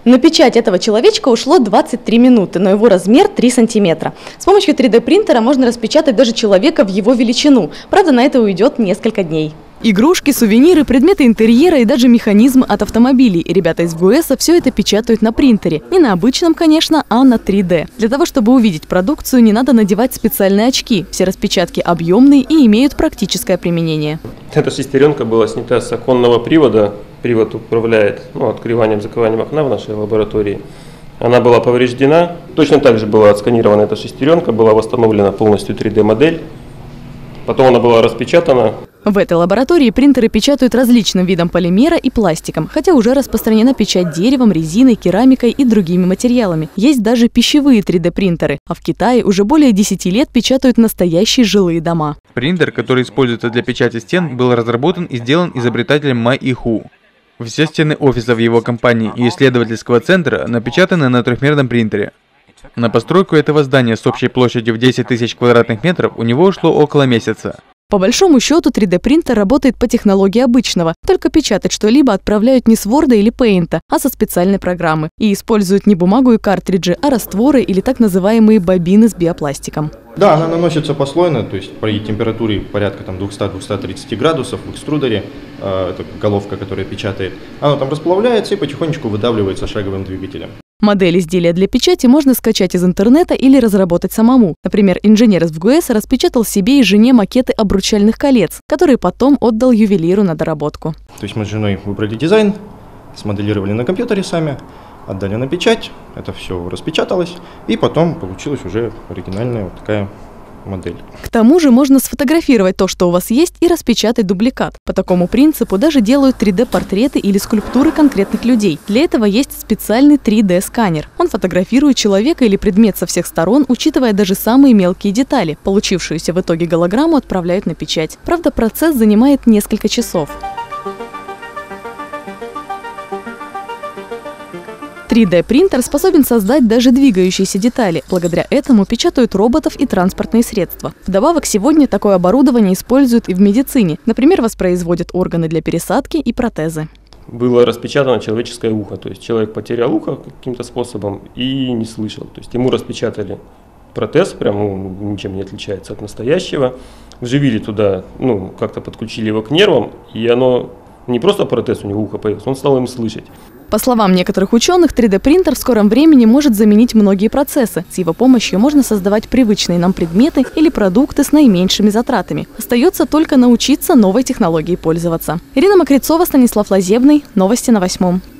На печать этого человечка ушло 23 минуты, но его размер 3 сантиметра. С помощью 3D-принтера можно распечатать даже человека в его величину. Правда, на это уйдет несколько дней. Игрушки, сувениры, предметы интерьера и даже механизм от автомобилей. Ребята из ГУЭСа все это печатают на принтере. Не на обычном, конечно, а на 3D. Для того, чтобы увидеть продукцию, не надо надевать специальные очки. Все распечатки объемные и имеют практическое применение. Эта шестеренка была снята с оконного привода. Привод управляет открыванием-закрыванием окна в нашей лаборатории. Она была повреждена. Точно так же была отсканирована эта шестеренка, была восстановлена полностью 3D-модель. Потом она была распечатана. В этой лаборатории принтеры печатают различным видом полимера и пластиком, хотя уже распространена печать деревом, резиной, керамикой и другими материалами. Есть даже пищевые 3D-принтеры, а в Китае уже более 10 лет печатают настоящие жилые дома. Принтер, который используется для печати стен, был разработан и сделан изобретателем Ма Иху. Все стены офисов его компании и исследовательского центра напечатаны на трехмерном принтере. На постройку этого здания с общей площадью в 10 тысяч квадратных метров у него ушло около месяца. По большому счету 3D-принтер работает по технологии обычного, только печатать что-либо отправляют не с Word или Paint, а со специальной программы. И используют не бумагу и картриджи, а растворы или так называемые бобины с биопластиком. Да, она наносится послойно, то есть при температуре порядка 200-230 градусов в экструдере, это головка, которая печатает, она там расплавляется и потихонечку выдавливается шаговым двигателем. Модель изделия для печати можно скачать из интернета или разработать самому. Например, инженер из ГУЭСа распечатал себе и жене макеты обручальных колец, которые потом отдал ювелиру на доработку. То есть мы с женой выбрали дизайн, смоделировали на компьютере сами, отдали на печать, это все распечаталось, и потом получилась уже оригинальная вот такая модель. К тому же можно сфотографировать то, что у вас есть, и распечатать дубликат. По такому принципу даже делают 3D-портреты или скульптуры конкретных людей. Для этого есть специальный 3D-сканер. Он фотографирует человека или предмет со всех сторон, учитывая даже самые мелкие детали. Получившуюся в итоге голограмму отправляют на печать. Правда, процесс занимает несколько часов. 3D-принтер способен создать даже двигающиеся детали. Благодаря этому печатают роботов и транспортные средства. Вдобавок, сегодня такое оборудование используют и в медицине. Например, воспроизводят органы для пересадки и протезы. Было распечатано человеческое ухо. То есть человек потерял ухо каким-то способом и не слышал. То есть ему распечатали протез, прям ничем не отличается от настоящего. Вживили туда, как-то подключили его к нервам, и оно не просто протез у него ухо появился, он стал им слышать. По словам некоторых ученых, 3D-принтер в скором времени может заменить многие процессы. С его помощью можно создавать привычные нам предметы или продукты с наименьшими затратами. Остается только научиться новой технологией пользоваться. Ирина Мокрицова, Станислав Лазебный. Новости на 8.